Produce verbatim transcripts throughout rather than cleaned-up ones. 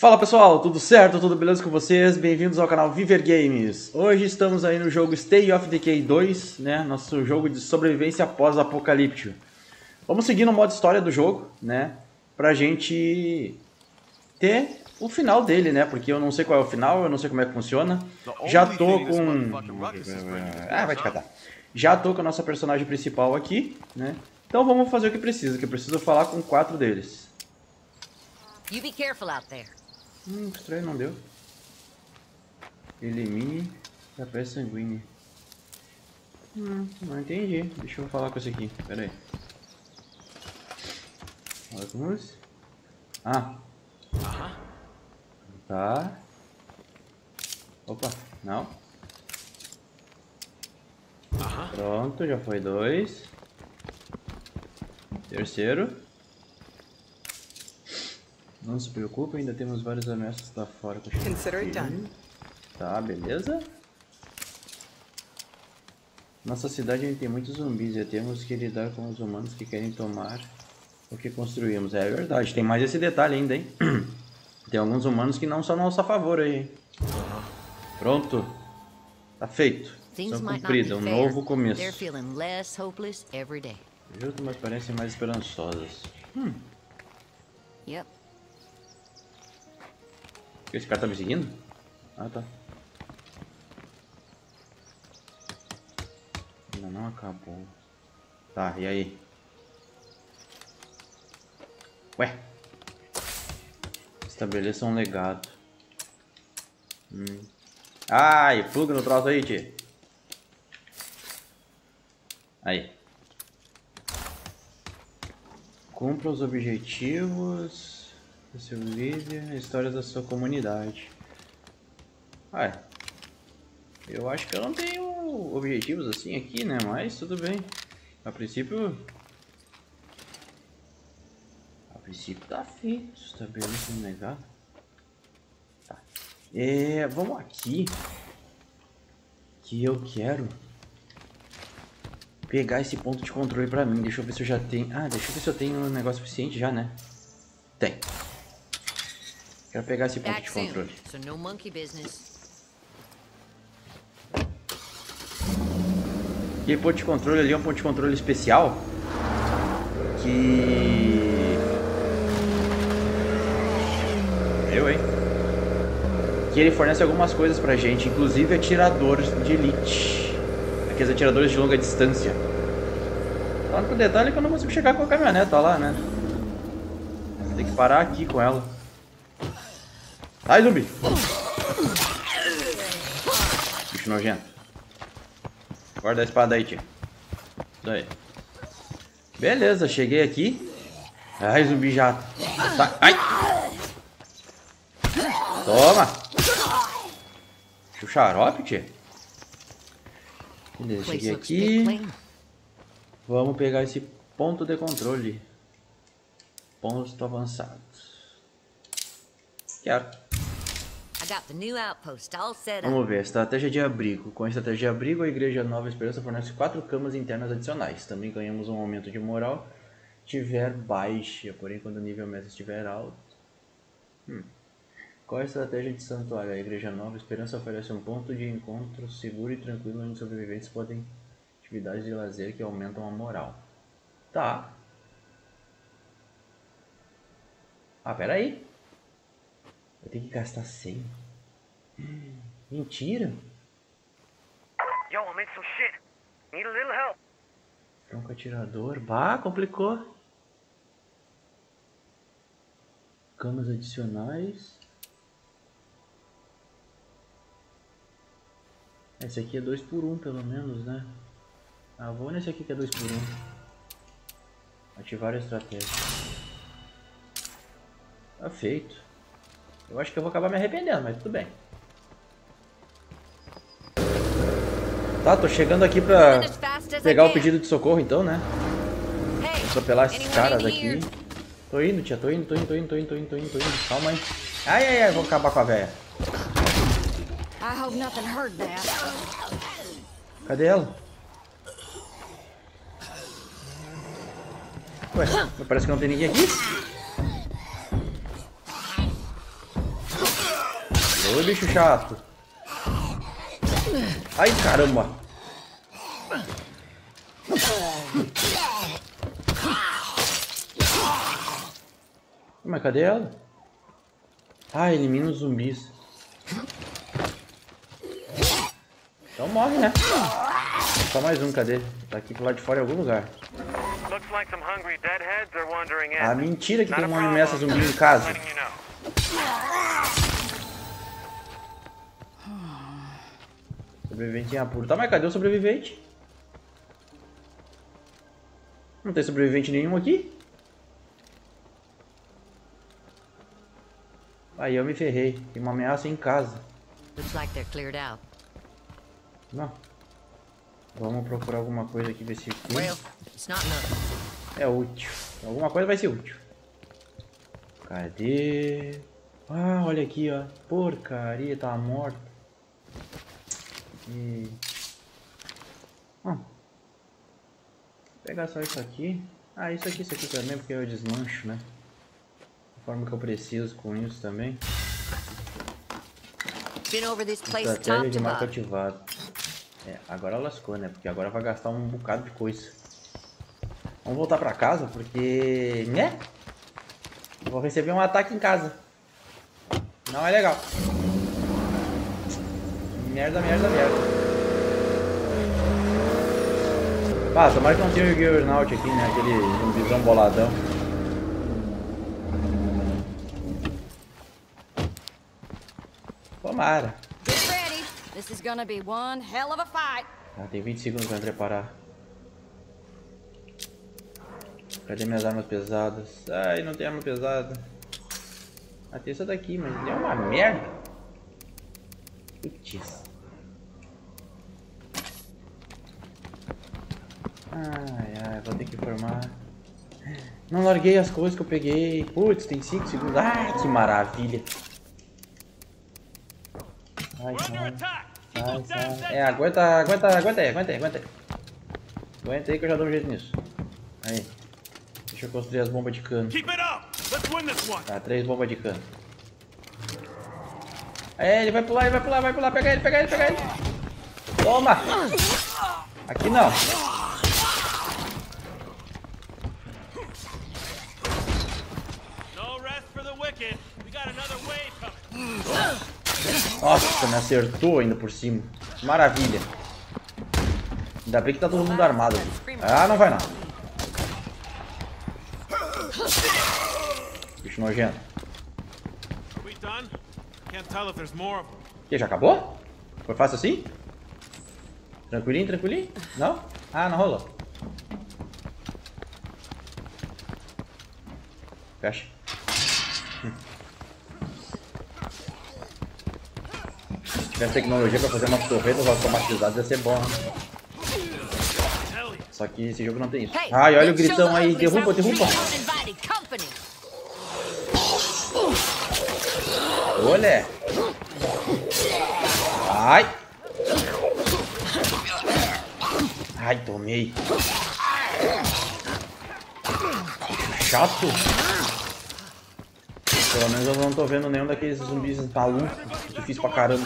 Fala pessoal, tudo certo? Tudo beleza com vocês? Bem-vindos ao canal Viver Games. Hoje estamos aí no jogo State of Decay dois, né? Nosso jogo de sobrevivência pós-apocalíptico. Vamos seguir no modo história do jogo, né? Pra gente ter o final dele, né? Porque eu não sei qual é o final, eu não sei como é que funciona. Já tô com... Ah, vai te catar. Já tô com a nossa personagem principal aqui, né? Então vamos fazer o que precisa, que eu preciso falar com quatro deles. You be careful out there. Hum, estranho, não deu. Elimine a peça sanguínea. Hum, não entendi. Deixa eu falar com esse aqui. Pera aí. Alguns. Ah. Tá. Opa, não. Pronto, já foi dois. Terceiro. Não se preocupe, ainda temos várias ameaças lá fora. Consider it done. Tá, beleza. Nossa cidade ainda tem muitos zumbis e temos que lidar com os humanos que querem tomar o que construímos. É verdade, tem mais esse detalhe ainda, hein? Tem alguns humanos que não são a nosso favor aí. Pronto. Tá feito. Missão cumprida, um novo começo. Justo, mas parecem mais esperançosas. Hum. Yep. Esse cara tá me seguindo? Ah, tá. Ainda não acabou. Tá, e aí? Ué? Estabeleça um legado. Hum. Ai, pluga no troço aí, tio. Aí. Cumpra os objetivos do seu líder, histórias da sua comunidade. Ah, eu acho que eu não tenho objetivos assim aqui, né? Mas tudo bem. A princípio... A princípio tá feito. Estabeleça um legado. Tá. É, vamos aqui. Que eu quero pegar esse ponto de controle pra mim. Deixa eu ver se eu já tenho... Ah, deixa eu ver se eu tenho um negócio suficiente já, né? Tem. Quero pegar esse ponto de controle. Aquele ponto de controle ali é um ponto de controle especial. Que... Eu, hein? Que ele fornece algumas coisas pra gente. Inclusive atiradores de elite. Aqueles atiradores de longa distância. O único detalhe é que eu não consigo chegar com a caminhoneta lá, né? Vou ter que parar aqui com ela. Sai, zumbi! Bicho nojento. Guarda a espada aí, tia. Isso aí. Beleza, cheguei aqui. Ai, zumbi já. Tá. Ai! Toma! Deixa o xarope, tia. Beleza, cheguei aqui. Vamos pegar esse ponto de controle. Posto avançado. Quero. Vamos ver, estratégia de abrigo. Com a estratégia de abrigo, a Igreja Nova Esperança fornece quatro camas internas adicionais. Também ganhamos um aumento de moral tiver baixa, porém quando o nível mestre estiver alto. Hum. Qual é a estratégia de santuário? A Igreja Nova Esperança oferece um ponto de encontro seguro e tranquilo onde os sobreviventes podem atividades de lazer que aumentam a moral. Tá. Ah, pera aí. Eu tenho que gastar cem. Hum, mentira. Yo, I'm in some shit. Need a little help. Tronco atirador. Bah, complicou. Camas adicionais. Esse aqui é dois por um, pelo menos, né? Ah, vou nesse aqui que é dois por um. Ativar a estratégia. Tá feito. Eu acho que eu vou acabar me arrependendo, mas tudo bem. Tá, tô chegando aqui pra pegar o pedido de socorro então, né? Vou atropelar esses caras aqui. Tô indo, tia, tô indo, tô indo, tô indo, tô indo, tô indo, tô indo, tô indo. Calma aí. Ai, ai, ai, vou acabar com a véia. Cadê ela? Ué, parece que não tem ninguém aqui. Ô, bicho chato. Ai, caramba. Mas cadê ela? Ah, elimina os zumbis. Então morre, né? Só mais um, cadê? Tá aqui pro lado de fora em algum lugar. Ah, mentira que tem uma ameaça zumbi em casa. Sobrevivente em apuro. Tá, mas cadê o sobrevivente? Não tem sobrevivente nenhum aqui? Aí eu me ferrei. Tem uma ameaça em casa. Looks like they're cleared out. Não. Vamos procurar alguma coisa aqui, ver se aqui Well, it's not enough. é útil. Alguma coisa vai ser útil. Cadê? Ah, olha aqui, ó. Porcaria, tá morto. E... Ah. Vou pegar só isso aqui. Ah, isso aqui, isso aqui também, porque eu desmancho, né? Da forma que eu preciso com isso também. Been over this place Estratégia top de to marca bottom. ativada. É, agora lascou, né? Porque agora vai gastar um bocado de coisa. Vamos voltar pra casa, porque... né? Vou receber um ataque em casa. Não é legal. Merda, merda, merda. Ah, tomara que não tenha o Burnout aqui, né? Aquele zumbizão boladão. Tomara. Get ready. This is gonna be one hell of a fight. Ah, tem vinte segundos pra me preparar. Cadê minhas armas pesadas? Ai, não tem arma pesada. Ah, tem essa daqui, mas é uma merda. Putz. Ai, ai, vou ter que formar. Não larguei as coisas que eu peguei. Putz, tem cinco segundos. Ai, que maravilha. Ai, sai. Sai, sai. É, aguenta, aguenta, aguenta aí, aguenta aí, aguenta aí. Aguenta aí que eu já dou um jeito nisso. Aí. Deixa eu construir as bombas de cano. Tá, três bombas de cano. É, ele vai pular, ele vai pular, vai pular. Pega ele, pega ele, pega ele. Toma! Aqui não. Nossa, me acertou ainda por cima. Maravilha. Ainda bem que tá todo mundo armado aqui. Ah, não vai não. Bicho nojento. Que, já acabou? Foi fácil assim? Tranquilinho, tranquilinho? Não? Ah, não rolou. Fecha. Se tivesse tecnologia pra fazer umas torretas automatizadas ia ser bom. Só que esse jogo não tem isso. Ai, olha o gritão aí. Derruba, derruba. Olha. Ai. Ai, tomei. Chato. Pelo menos eu não tô vendo nenhum daqueles zumbis malucos. Difícil pra caramba.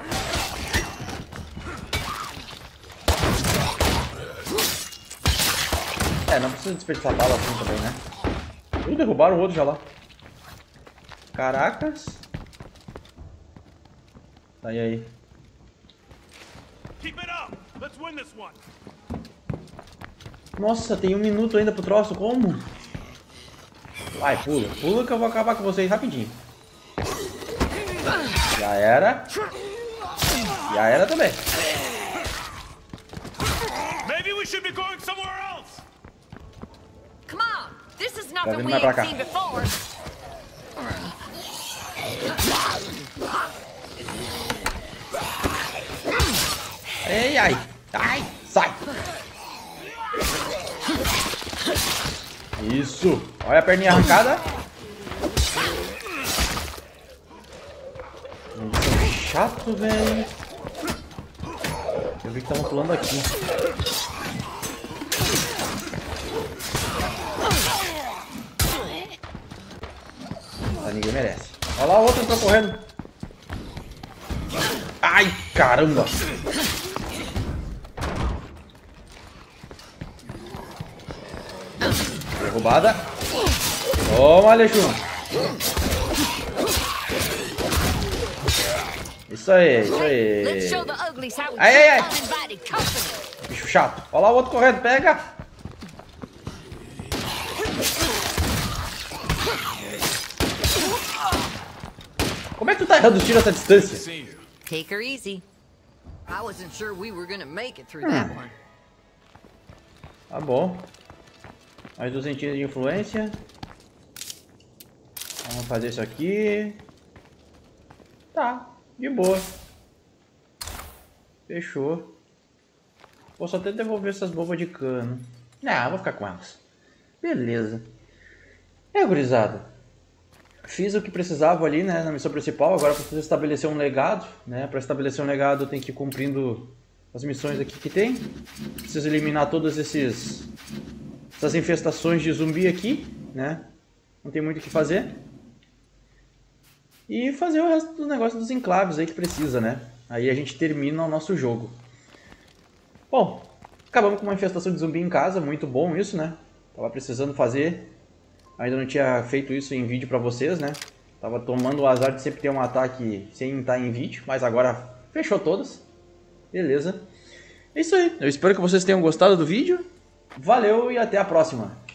É, não precisa desperdiçar bala assim também, né? Uh, derrubaram o outro já lá. Caracas. Tá, e aí? Nossa, tem um minuto ainda pro troço, como? Vai, pula. Pula que eu vou acabar com vocês rapidinho. Já era. Já era também. Tá vindo mais pra cá. Ei, ai. Ai, sai. Isso. Olha a perninha arrancada. Isso, chato, velho. Eu vi que estavam pulando aqui. Ah, ninguém merece. Olha lá o outro entrou correndo. Ai, caramba. Derrubada. Toma, Alexandre. Isso aí, isso aí. Ai, ai, ai. Bicho chato. Olha lá o outro correndo, pega. Como é que tu tá errando o tiro a essa distância? Take her easy. I wasn't sure we were gonna make it through that one. Tá bom. Mais duzentinhos de influência. Vamos fazer isso aqui. Tá, de boa. Fechou. Vou só até devolver essas bombas de cano. Ah, vou ficar com elas. Beleza. É, gurizada. Fiz o que precisava ali, né, na missão principal. Agora preciso estabelecer um legado, né? Para estabelecer um legado eu tenho que ir cumprindo as missões aqui que tem. Preciso eliminar todas esses essas infestações de zumbi aqui, né? Não tem muito o que fazer. E fazer o resto dos negócios dos enclaves aí que precisa, né? Aí a gente termina o nosso jogo. Bom, acabamos com uma infestação de zumbi em casa, muito bom isso, né? Tava precisando fazer. Ainda não tinha feito isso em vídeo pra vocês, né? Tava tomando o azar de sempre ter um ataque sem estar em vídeo, mas agora fechou todas. Beleza. É isso aí. Eu espero que vocês tenham gostado do vídeo. Valeu e até a próxima.